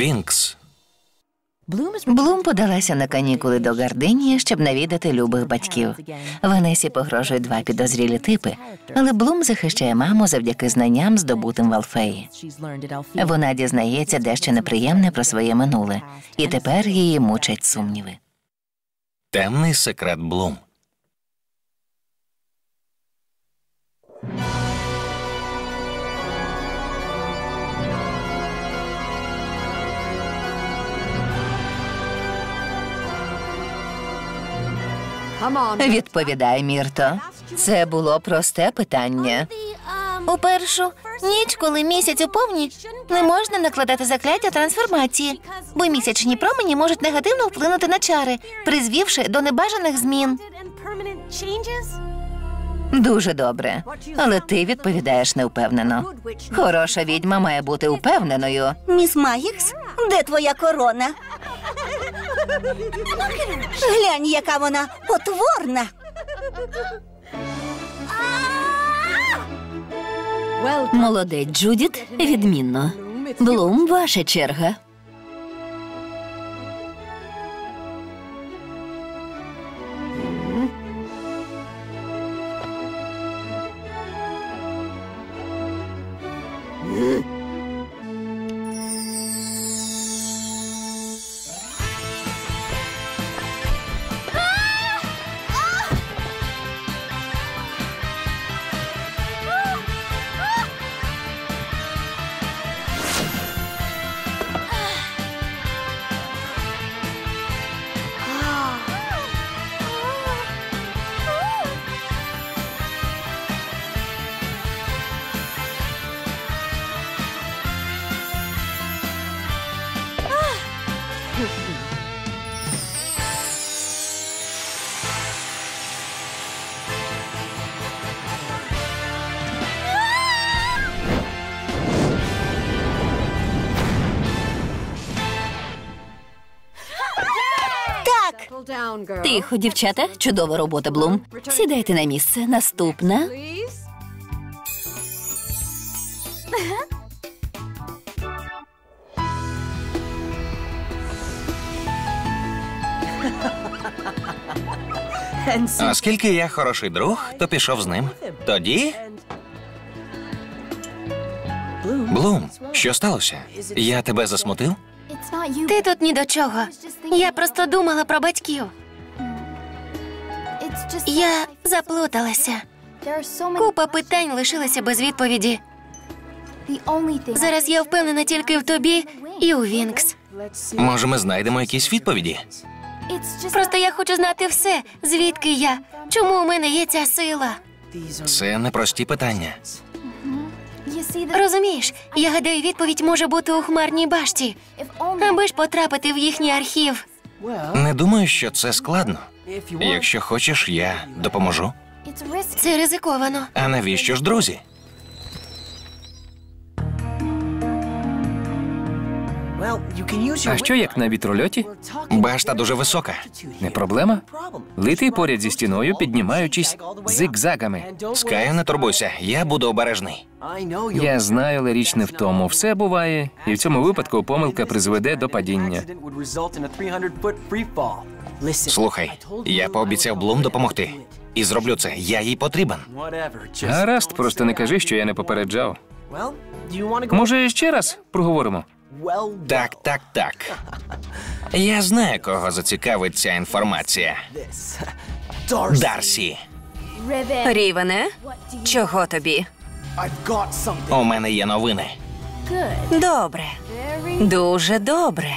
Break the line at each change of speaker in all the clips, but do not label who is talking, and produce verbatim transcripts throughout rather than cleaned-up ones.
Вінкс.
Блум подалася на канікули до Гардинії, щоб навідати любих батьків. Ванесі погрожують два підозрілі типи, але Блум захищає маму завдяки знанням, здобутим в Алфеї. Вона дізнається дещо неприємне про своє минуле, і тепер її мучать сумніви.
Темний секрет Блум.
Відповідай, Мірто. Це було просте питання.
У першу ніч, коли місяць у повні, не можна накладати закляття трансформації, бо місячні промені можуть негативно вплинути на чари, призвівши до небажаних змін.
Дуже добре. Але ти відповідаєш невпевнено. Хороша відьма має бути упевненою.
Міс Магікс, де твоя корона? Глянь, яка вона потворна.
Молодець, Джудіт, відмінно. Блум, ваша черга. Тихо, дівчата. Чудова робота, Блум. Сідайте на місце. Наступна.
Оскільки я хороший друг, то пішов з ним. Тоді... Блум, що сталося? Я тебе засмутив?
Ти тут ні до чого. Я просто думала про батьків. Я заплуталася. Купа питань лишилася без відповіді. Зараз я впевнена тільки в тобі і у Вінкс.
Може, ми знайдемо якісь відповіді?
Просто я хочу знати все. Звідки я? Чому у мене є ця сила?
Це непрості питання.
Розумієш, я гадаю, відповідь може бути у Хмарній башті. Аби ж потрапити в їхній архів.
Не думаю, що це складно. Якщо хочеш, я допоможу.
Це ризиковано.
А навіщо ж друзі?
А що як на вітрольоті?
Башта дуже висока.
Не проблема. Лети поряд зі стіною, піднімаючись зигзагами.
Скаю, не турбуйся, я буду обережний.
Я знаю, але річ не в тому. Все буває, і в цьому випадку помилка призведе до падіння.
Слухай, я пообіцяв Блум допомогти. І зроблю це, я їй потрібен.
Гаразд, просто не кажи, що я не попереджав. Може, ще раз проговоримо?
Так, так, так. Я знаю, кого зацікавить ця інформація. Дарсі.
Рівене, чого тобі?
У мене є новини.
Добре. Дуже добре.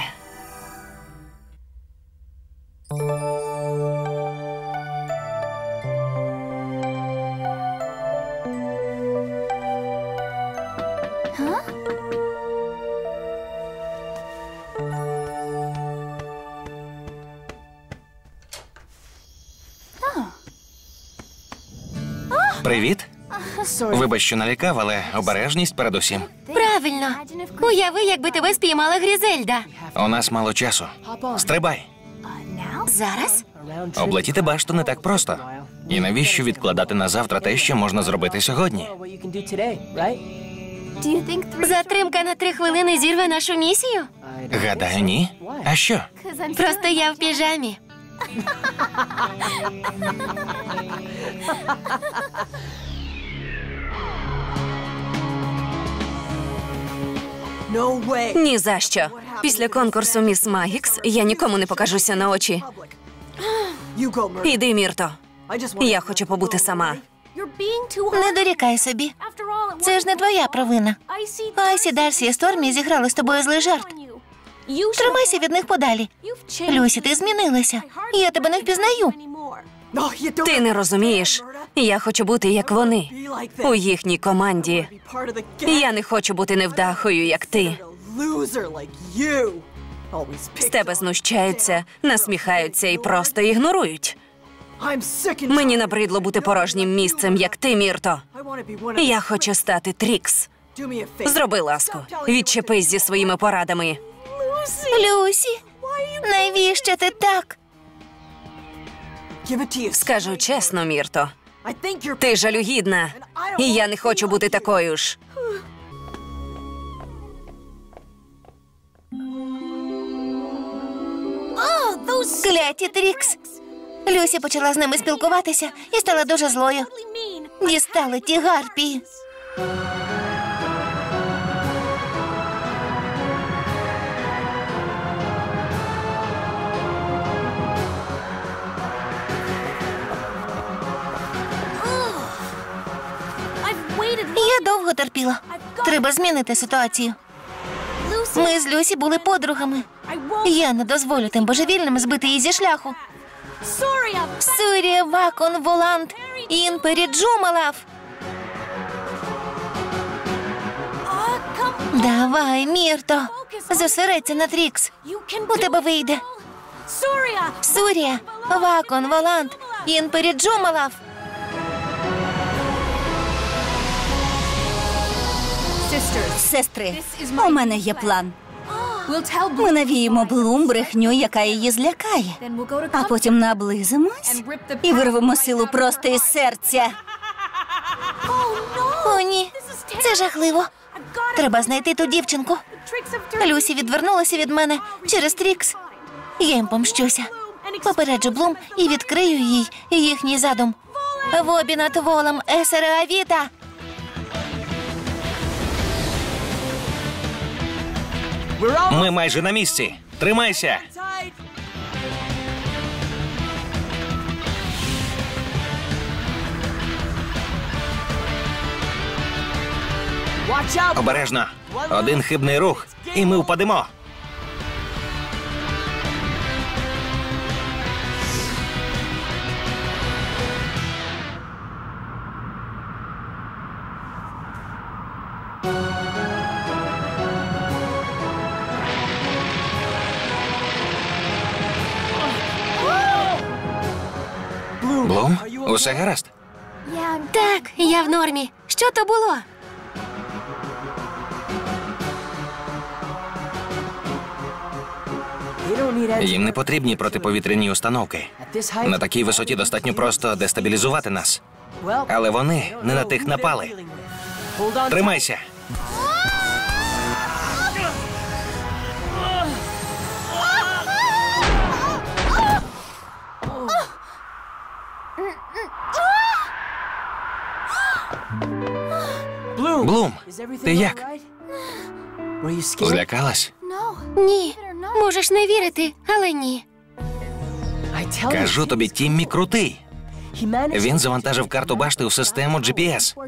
Привіт. Вибач, що налякав, але обережність передусім.
Правильно. Уяви, якби тебе спіймала Грізельда.
У нас мало часу. Стрибай.
Зараз?
Облетіти башту не так просто. І навіщо відкладати на завтра те, що можна зробити сьогодні?
Затримка на три хвилини зірве нашу місію?
Гадаю, ні. А що?
Просто я в піжамі.
Ні за що. Після конкурсу Міс Магікс я нікому не покажуся на очі. Іди, Мірто. Я хочу побути сама.
Не дорікай собі. Це ж не твоя провина. Айсі, Дарсі і Стормі зіграли з тобою злий жарт. Тримайся від них подалі. Люсі, ти змінилася. Я тебе не впізнаю.
Ти не розумієш? Я хочу бути як вони. У їхній команді. Я не хочу бути невдахою, як ти. З тебе знущаються, насміхаються і просто ігнорують. Мені набридло бути порожнім місцем, як ти, Мірто. Я хочу стати Трікс. Зроби ласку. Відчепись зі своїми порадами.
Люсі, навіщо ти так?
Скажу чесно, Мірто. Ти жалюгідна. І я не хочу бути такою ж.
Кляті Трікс. Люсі почала з ними спілкуватися і стала дуже злою. Дістали ті гарпії. Я довго терпіла. Треба змінити ситуацію. Ми з Люсі були подругами. Я не дозволю тим божевільним збити її зі шляху. Сурія Вакон Волант Інпері Джумалав. Давай, Мірто, зосередься на Трікс. У тебе вийде. Сурія Вакон Волант Інпері Джумалав.
Сестри, у мене є план. Ми навіємо Блум брехню, яка її злякає. А потім наблизимось і вирвемо силу просто із серця.
О, ні, це жахливо. Треба знайти ту дівчинку. Люсі відвернулася від мене через Трікс. Я їм помщуся. Попереджу Блум і відкрию їй їхній задум. Вобінат волам есере авіта.
Ми майже на місці. Тримайся. Обережно. Один хибний рух, і ми впадемо. Блум, усе гаразд?
Так, я в нормі. Що то було?
Їм не потрібні протиповітряні установки. На такій висоті достатньо просто дестабілізувати нас. Але вони не на тих напали. Тримайся. Блум, ти як? Злякалась?
Ні. Можеш не вірити, але ні.
Кажу тобі, Тіммі крутий. Він завантажив карту башти у систему джі пі ес.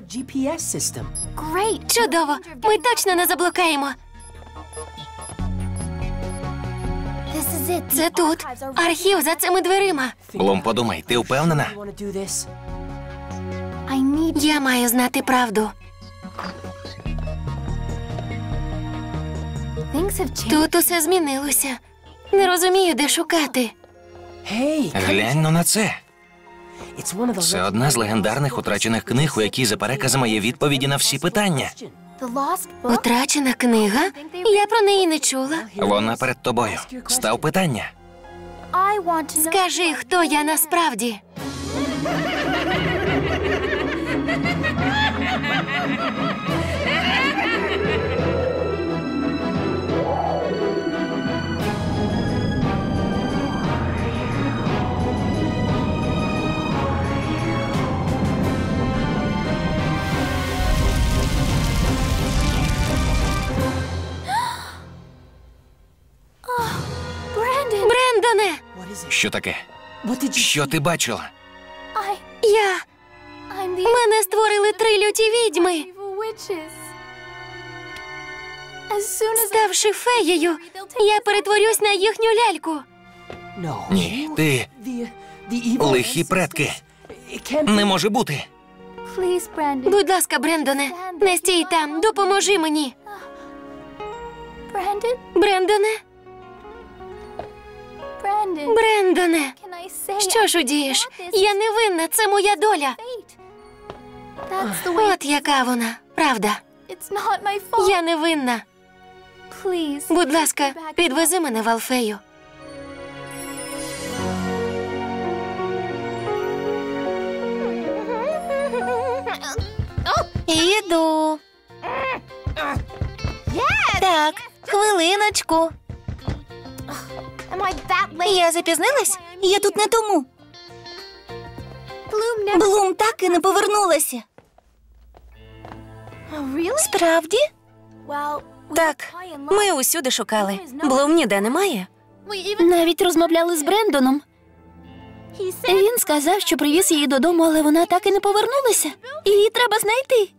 Чудово. Ми точно не заблукаємо. Це тут. Архів за цими дверима.
Блум, подумай, ти впевнена?
Я маю знати правду. Тут усе змінилося. Не розумію, де шукати.
Глянь но на це. Це одна з легендарних утрачених книг, у якій за переказами є відповіді на всі питання.
Утрачена книга? Я про неї не чула.
Вона перед тобою. Став питання.
Скажи, хто я насправді.
Що таке? Що ти бачила?
Я... Мене створили три люті відьми. Ставши феєю, я перетворюсь на їхню ляльку.
Ні, ти... Лихі предки. Не може бути.
Будь ласка, Брендоне, не стій там, допоможи мені. Брендоне? Брендоне, що ж удієш? Я не винна, це моя доля. От яка вона, правда. Я не винна. Будь ласка, підвези мене в Алфею. Іду. Так, хвилиночку. Я запізнилась?
Я тут не тому. Блум так і не повернулася.
Справді?
Так, ми усюди шукали. Блум ніде немає.
Навіть розмовляли з Брендоном. Він сказав, що привіз її додому, але вона так і не повернулася. Її треба знайти.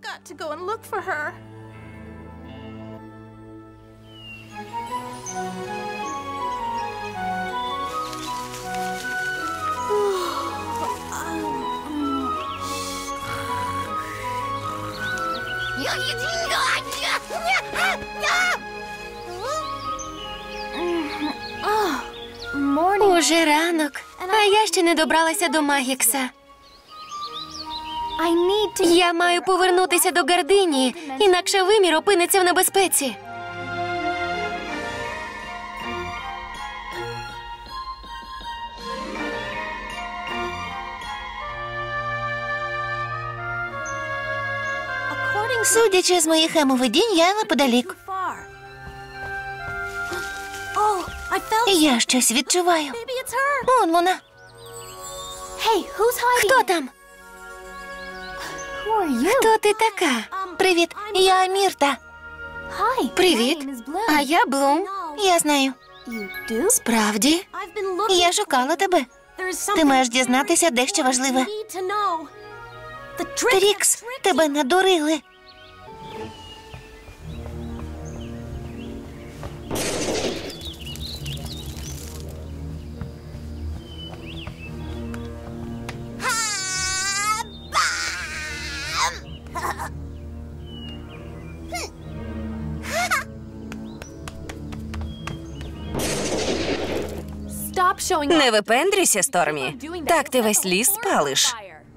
Уже ранок, а я ще не добралася до Магікса. Я маю повернутися до Гардинії, інакше вимір опиниться в небезпеці. Судячи з моїх емовидінь, я неподалік. Я щось відчуваю. Он вона. Хто там? Хто ти така? Привіт, я Мірта. Привіт, а я Блум. Я знаю. Справді? Я шукала тебе. Ти маєш дізнатися дещо важливе. Трікс, тебе надурили.
Не випендрюйся, Стормі. Так ти весь ліс спалиш.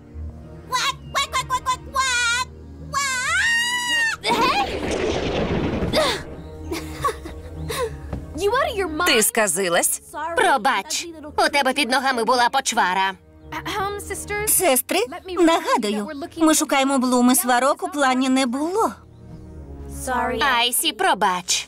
Ти сказилась?
Пробач, у тебе під ногами була почвара.
Сестри, нагадую, ми шукаємо Блум, і сварок у плані не було.
Айсі, пробач.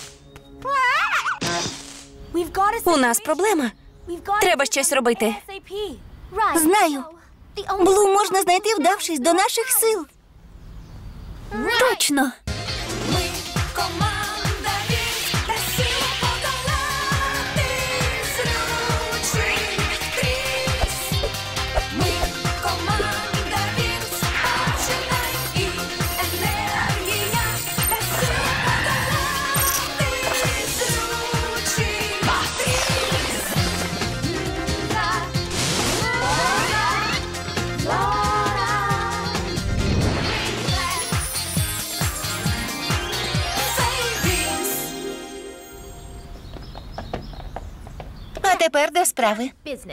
У нас проблема. Треба щось робити.
Знаю. Блум можна знайти, вдавшись до наших сил.
Точно.
А тепер до справи.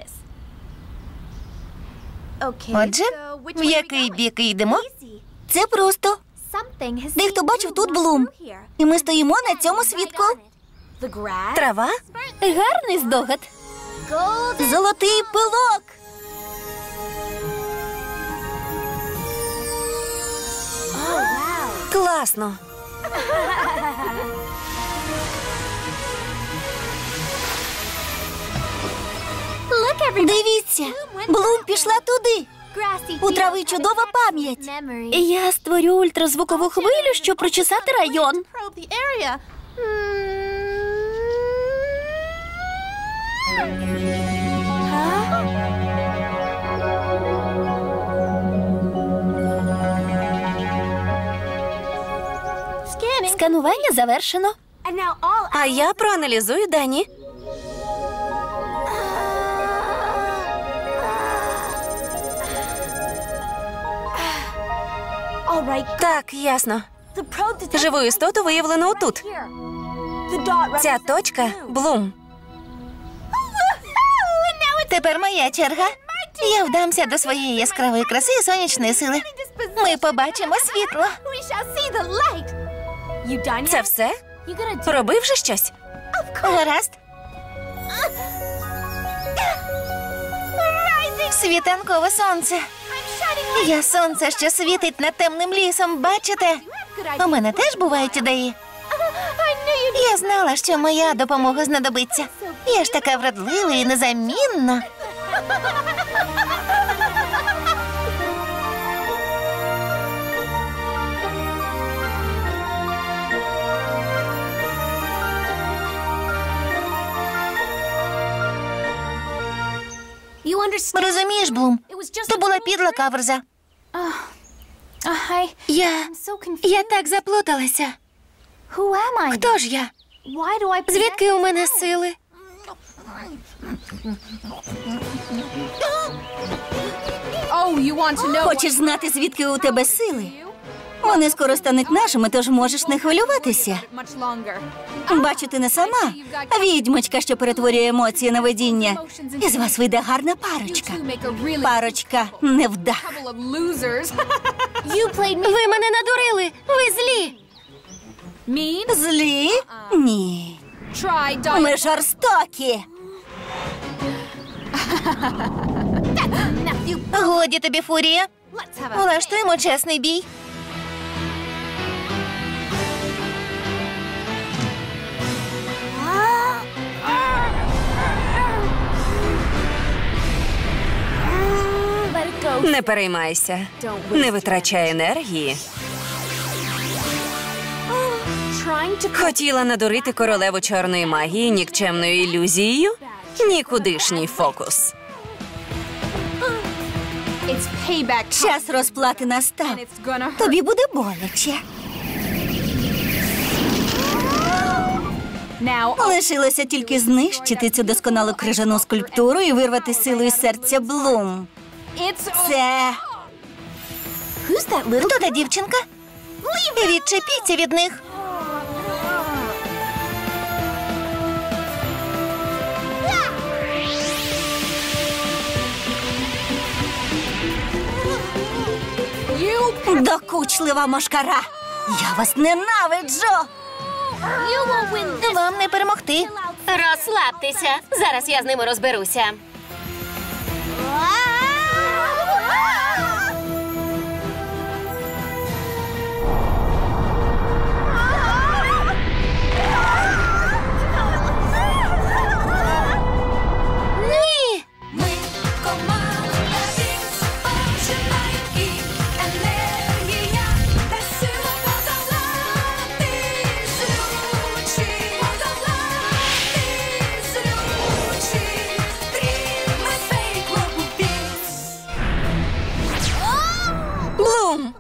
Отже, в який бік йдемо?
Це просто. Дехто бачив тут Блум. І ми стоїмо на цьому свідку.
Трава?
Гарний здогад.
Золотий пилок.
Класно.
Дивіться, Блум пішла туди. У трави чудова пам'ять.
Я створю ультразвукову хвилю, щоб прочесати район. Сканування завершено.
А я проаналізую дані. Так, ясно. Живу істоту виявлено отут. Ця точка – Блум.
Тепер моя черга. Я вдамся до своєї яскравої краси і сонячної сили. Ми побачимо світло.
Це все? Роби вже щось?
Гаразд. Світанкове сонце. Я сонце, що світить над темним лісом, бачите? У мене теж бувають ідеї. Я знала, що моя допомога знадобиться. Я ж така вродлива і незамінна. Розумієш, Блум? То була підла каверза. Я... Я так заплуталася. Хто ж я? Звідки у мене сили?
Хочеш знати, звідки у тебе сили? Вони скоро стануть нашими, тож можеш не хвилюватися. Бачу, ти не сама. Відьмочка, що перетворює емоції на видіння. Із вас вийде гарна парочка. Парочка невдах.
Ви мене надурили! Ви злі!
Злі? Ні. Ми жорстокі.
Годі тобі, Фурія. Влаштуємо чесний бій.
Не переймайся. Не витрачай енергії. Хотіла надурити королеву чорної магії нікчемною ілюзією? Нікудишній фокус.
Час розплати настав. Тобі буде боляче. Лишилося тільки знищити цю досконалу крижану скульптуру і вирвати силу із серця Блум. Це...
Хто та дівчинка? Відчепіться від них.
Докучлива мошкара! Я вас ненавиджу!
Вам не перемогти.
Розслабтеся. Зараз я з ними розберуся.
Ні!
Ми команда Вінкс, починай і енергія, та сила подолати злючі, подолати злючі, стріми пекло Вінкс.
Блум!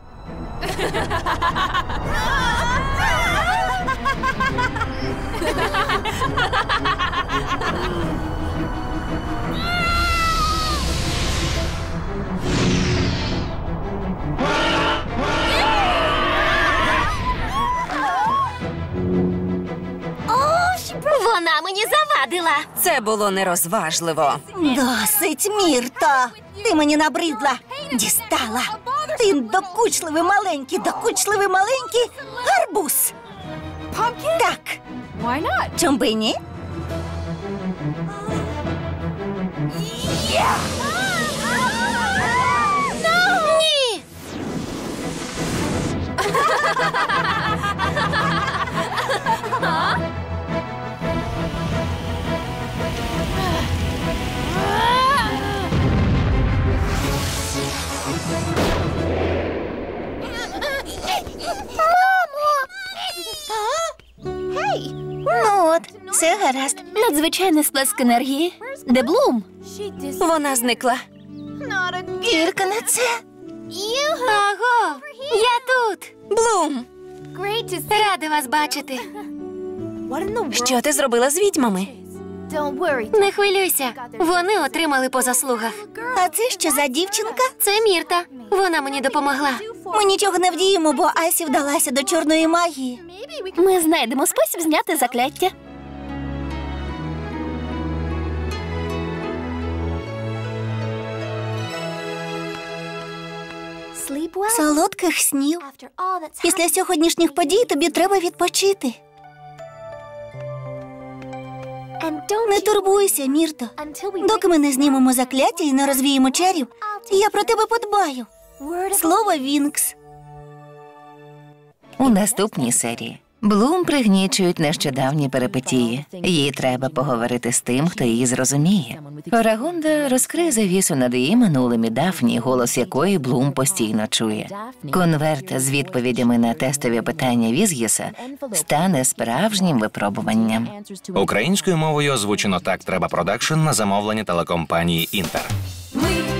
Вона мені завадила.
Це було нерозважливо.
Досить, Мірто! Ти мені набридла. Дістала. Ти докучливий маленький, докучливий маленький гарбуз. Так. Чом би ні?
Ні! Ну от, все гаразд.
Надзвичайний сплеск енергії. Де Блум?
Вона зникла.
Тільки не це.
Аго, я тут.
Блум!
Рада вас бачити.
Що ти зробила з відьмами?
Не хвилюйся, вони отримали по заслугах.
А це що за дівчинка?
Це Мірта. Вона мені допомогла.
Ми нічого не вдіємо, бо Айсі вдалася до чорної магії.
Ми знайдемо спосіб зняти закляття.
Солодких снів. Після сьогоднішніх подій тобі треба відпочити. Не турбуйся, Мірто. Доки ми не знімемо закляття і не розвіємо чарів, я про тебе подбаю. Слово Вінкс.
У наступній серії Блум пригнічують нещодавні перипетії. Їй треба поговорити з тим, хто її зрозуміє. Орагунда розкриє завісу над її минулим і Дафні, голос якої Блум постійно чує. Конверт з відповідями на тестові питання Візгіса стане справжнім випробуванням.
Українською мовою озвучено «Так треба продакшн» на замовлення телекомпанії «Інтер».
Ми